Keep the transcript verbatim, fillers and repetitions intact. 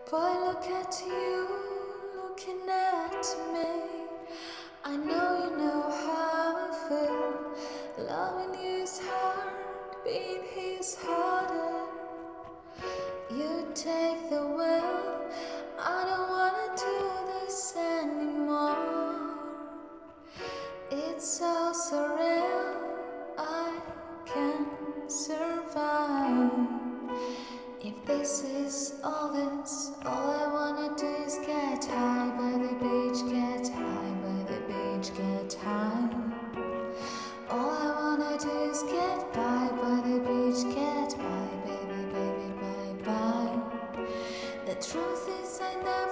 Boy, look at you, looking at me. I know you know how I feel. Loving you is hard, being his harder. You take the wheel. I don't wanna do this anymore. It's so surreal, I can't survive. If this is all that's all I wanna do is get high by the beach, get high by the beach, get high. All I wanna do is get by by the beach, get by, baby, baby, bye bye. The truth is I never